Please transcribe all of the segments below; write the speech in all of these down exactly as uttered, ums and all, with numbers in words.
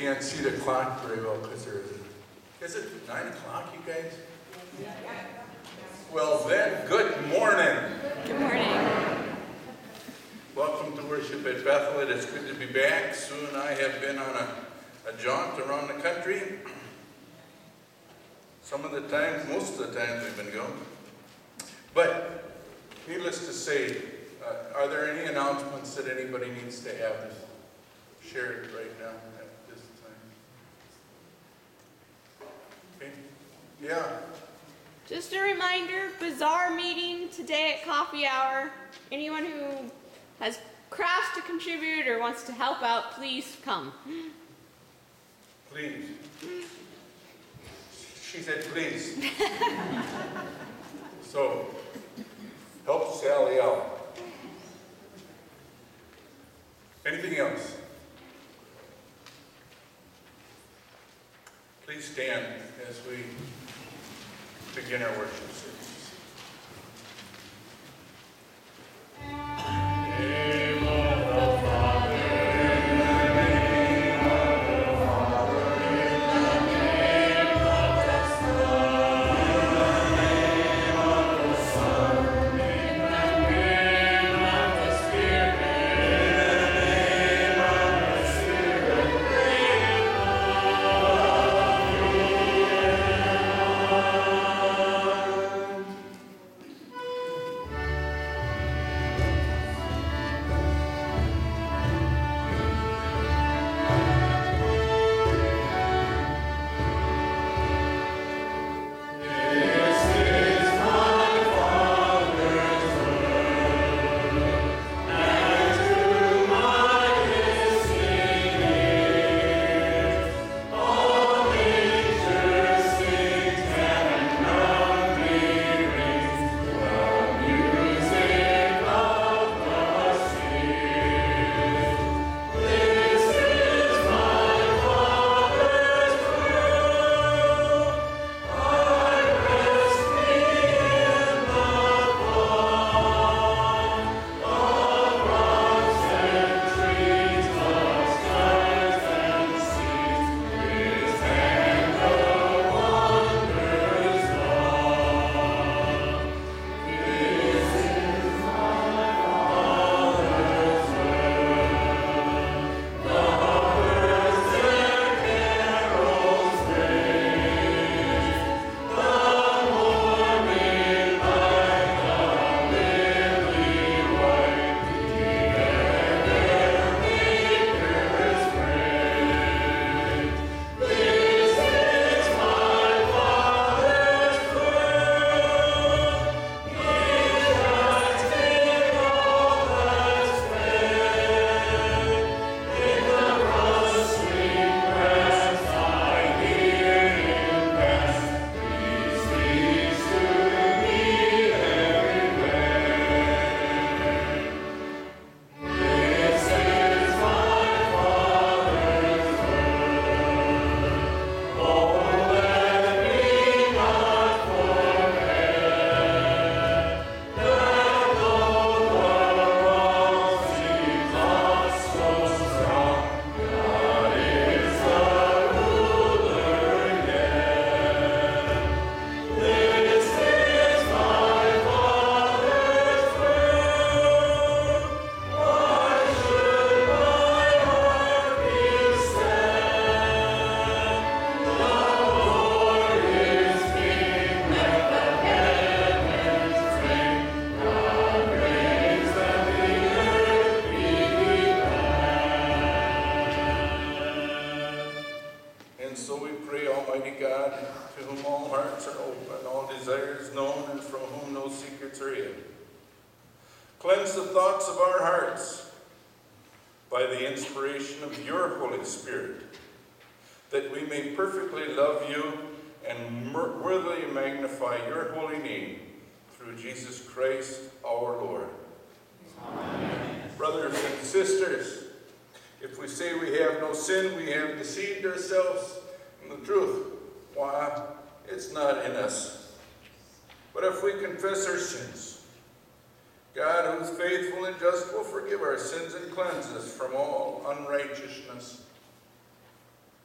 can't see the clock very well because there is it nine o'clock, you guys? Well then, good morning. Good morning. Welcome to worship at Bethel. It is good to be back. Sue and I have been on a, a jaunt around the country. Some of the times, most of the times we've been going. But needless to say, uh, are there any announcements that anybody needs to have shared right now at this time? Okay. Yeah. Just a reminder, bazaar meeting today at coffee hour. Anyone who has crafts to contribute or wants to help out, please come. Please. She said please. So, help Sally out. Anything else? Please stand as we begin our worship service. Cleanse the thoughts of our hearts by the inspiration of your Holy Spirit, that we may perfectly love you and worthily magnify your holy name through Jesus Christ our Lord. Amen. Brothers and sisters, if we say we have no sin, we have deceived ourselves, and the truth, why, it's not in us. But if we confess our sins, God, who is faithful and just, will forgive our sins and cleanse us from all unrighteousness.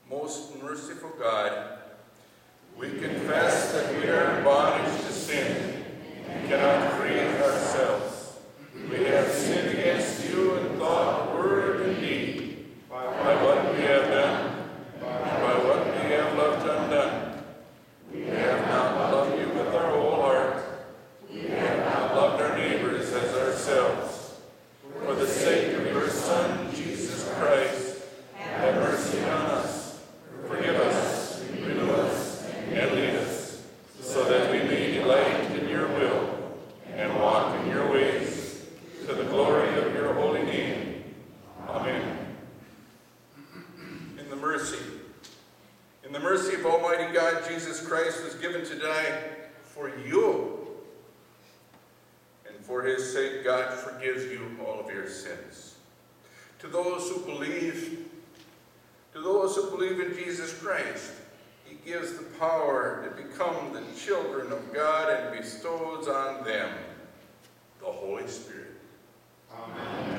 Most merciful God, we confess that we are in bondage to sin and cannot free ourselves. We have sinned against you in thought, word, and deed, by what we have done, and by what we have left undone. We have not loved you with our whole heart. We have not loved our neighbors as ourselves. For the sake of your Son, Jesus Christ, have mercy on us. Forgive us, renew us, and lead us, so that we may delight in your will and walk in your ways, to the glory of your holy name. Amen. In the mercy, in the mercy of Almighty God, Jesus Christ was given to die for you. And for his sake, God forgives you all of your sins. To those who believe, to those who believe in Jesus Christ, he gives the power to become the children of God and bestows on them the Holy Spirit. Amen.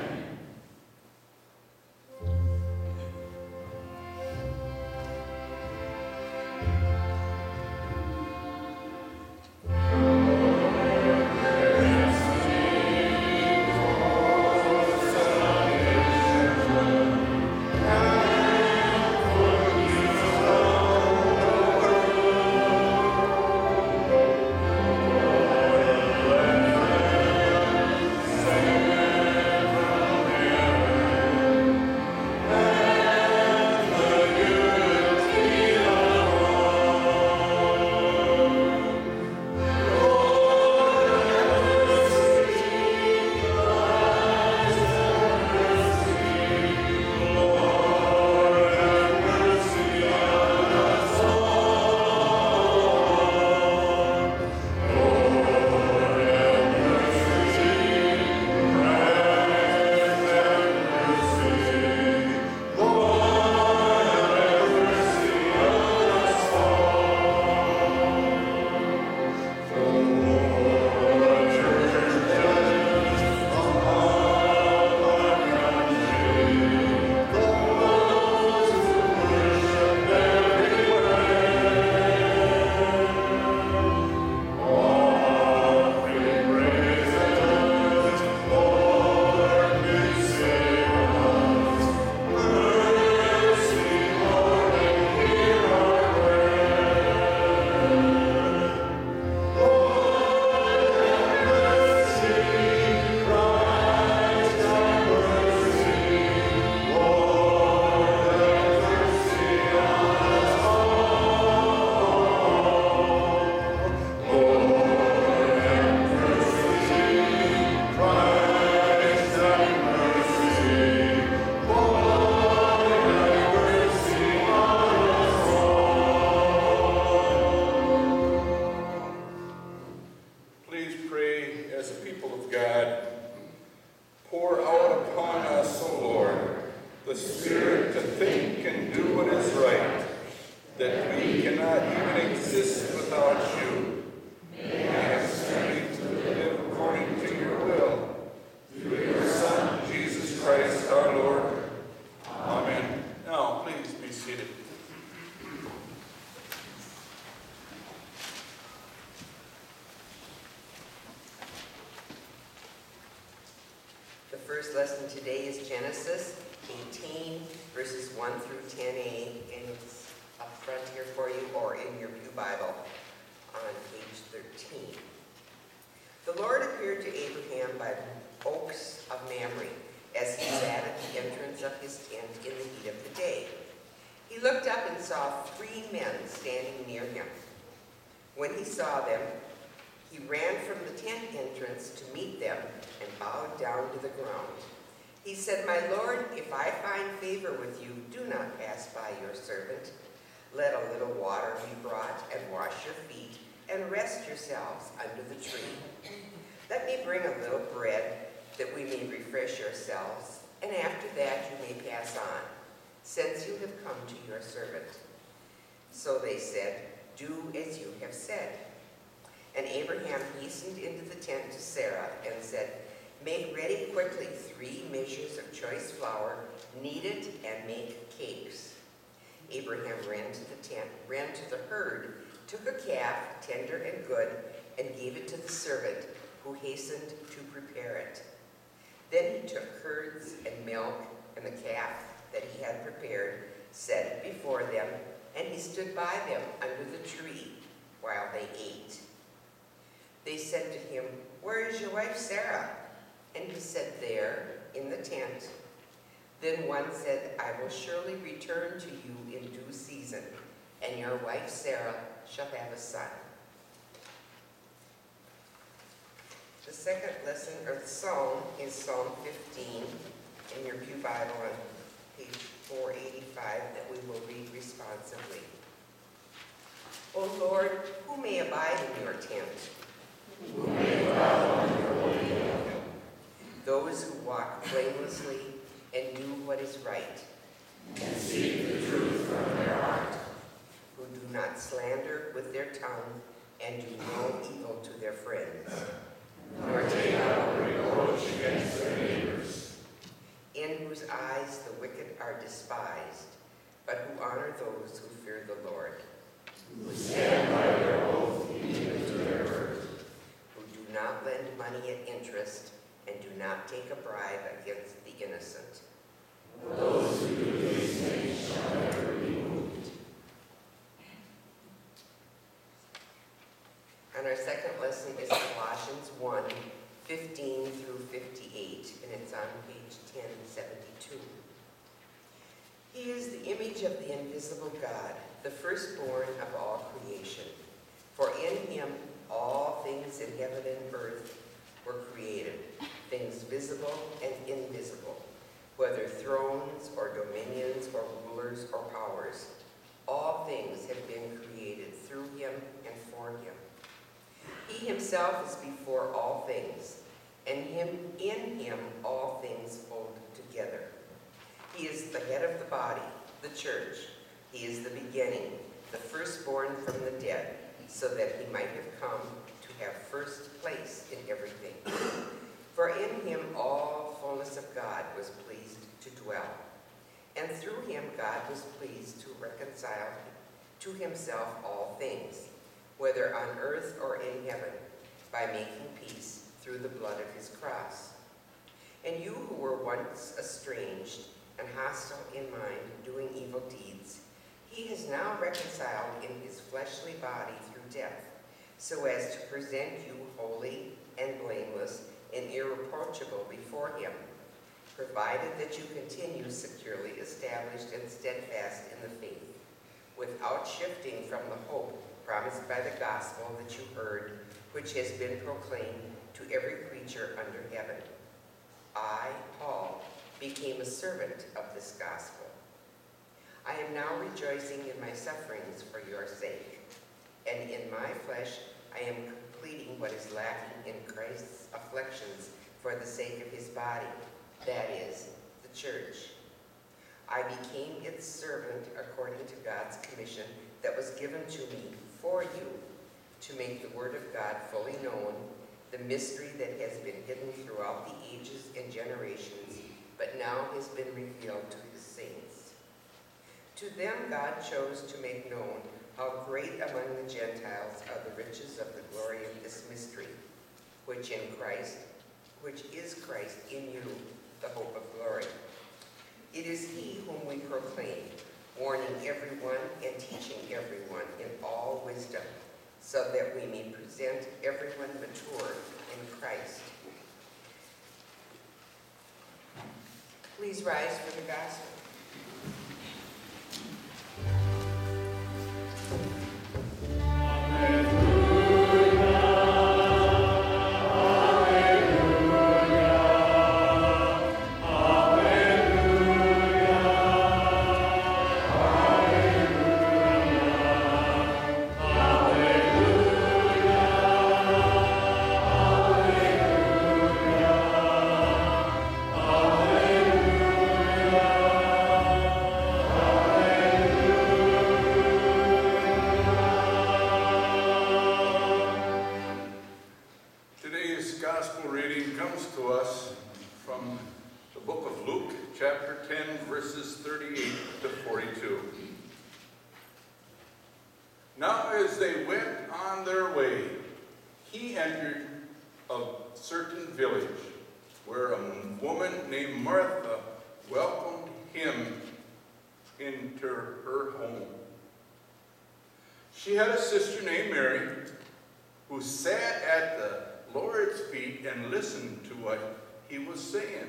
Lesson today is Genesis eighteen, verses one through ten a, and it's up front here for you, or in your Pew Bible on page thirteen. The Lord appeared to Abraham by oaks of Mamre, as he sat at the entrance of his tent in the heat of the day. He looked up and saw three men standing near him. When he saw them, he ran from the tent entrance to meet them and bowed down to the ground. He said, "My Lord, if I find favor with you, do not pass by your servant. Let a little water be brought and wash your feet and rest yourselves under the tree. Let me bring a little bread that we may refresh ourselves, and after that you may pass on, since you have come to your servant." So they said, "Do as you have said." And Abraham hastened into the tent to Sarah and said, "Make ready quickly three measures of choice flour, knead it, and make cakes." Abraham ran to the tent, ran to the herd, took a calf, tender and good, and gave it to the servant, who hastened to prepare it. Then he took curds and milk and the calf that he had prepared, set it before them, and he stood by them under the tree while they ate. They said to him, "Where is your wife Sarah?" And he said, "There, in the tent." Then one said, "I will surely return to you in due season, and your wife Sarah shall have a son." The second lesson, or the psalm, is Psalm fifteen in your Pew Bible on page four eighty-five that we will read responsively. O Lord, who may abide in your tent? Who may dwell on your holy hill? Those who walk blamelessly and do what is right, and seek the truth from their heart, who do not slander with their tongue and do no evil to their friends, nor take out reproach against their neighbors, in whose eyes the wicked are despised, but who honor those who fear the Lord, who stand by their oath even to their birth, who do not lend money at interest and do not take a bribe against the innocent. Those who do these things shall never be moved. And our second lesson is Colossians one, fifteen through fifty-eight, and it's on page ten seventy-two. He is the image of the invisible God, the firstborn of all creation. For in him all things in heaven and earth were created, things visible and invisible, whether thrones or dominions or rulers or powers. All things have been created through him and for him. He himself is before all things, and him in him all things hold together. He is the head of the body, the church. He is the beginning, the firstborn from the dead, so that he might have come to have first place in everything. For in him all fullness of God was pleased to dwell, and through him God was pleased to reconcile to himself all things, whether on earth or in heaven, by making peace through the blood of his cross. And you who were once estranged and hostile in mind, doing evil deeds, he has now reconciled in his fleshly body through death, so as to present you holy and blameless and irreproachable before him, provided that you continue securely established and steadfast in the faith, without shifting from the hope promised by the gospel that you heard, which has been proclaimed to every creature under heaven. I, Paul, became a servant of this gospel. I am now rejoicing in my sufferings for your sake, and in my flesh I am completing what is lacking in Christ's afflictions for the sake of his body, that is, the church. I became its servant according to God's commission that was given to me for you, to make the word of God fully known, the mystery that has been hidden throughout the ages and generations, but now has been revealed to his saints. To them God chose to make known how great among the Gentiles are the riches of the glory of this mystery, which in Christ, which is Christ in you, the hope of glory. It is he whom we proclaim, warning everyone and teaching everyone in all wisdom, so that we may present everyone mature in Christ. Please rise for the gospel. Now as they went on their way, he entered a certain village where a woman named Martha welcomed him into her home. She had a sister named Mary who sat at the Lord's feet and listened to what he was saying.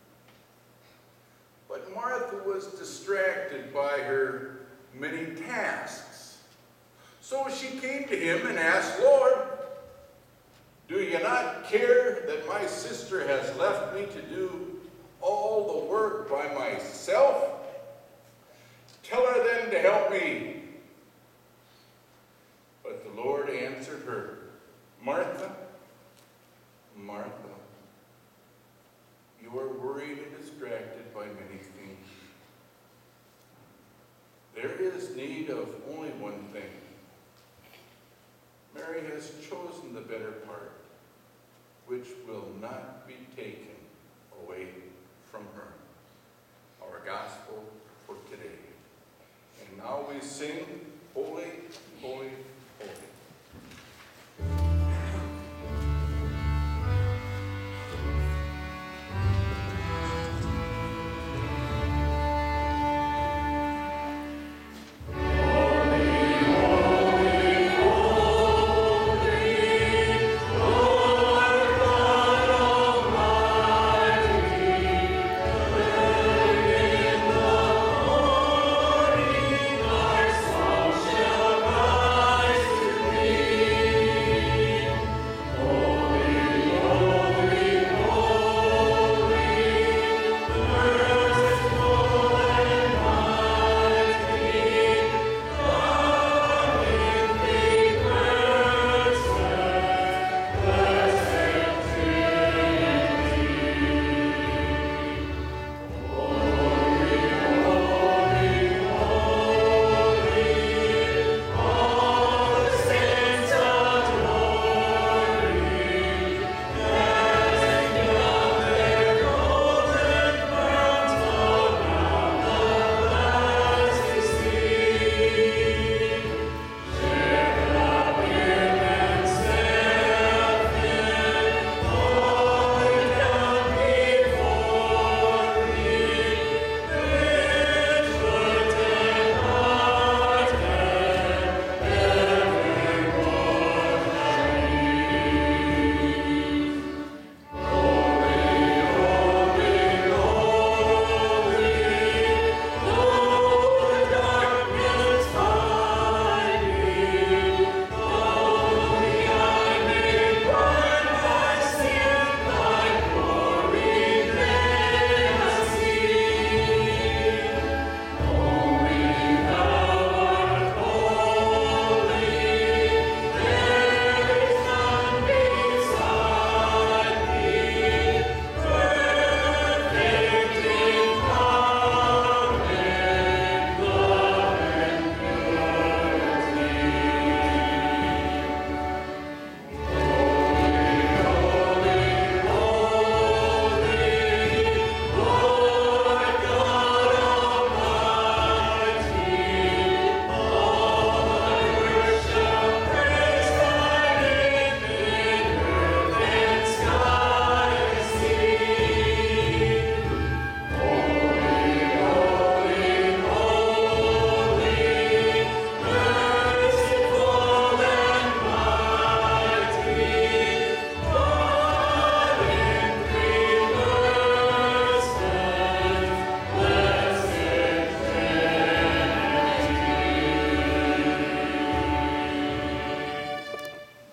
But Martha was distracted by her many tasks. So she came to him and asked, "Lord, do you not care that my sister has left me to do all the work by myself? Tell her then to help me." But the Lord answered her, "Martha, Martha, you are worried and distracted by many things. There is need of only one thing. Mary has chosen the better part, which will not be taken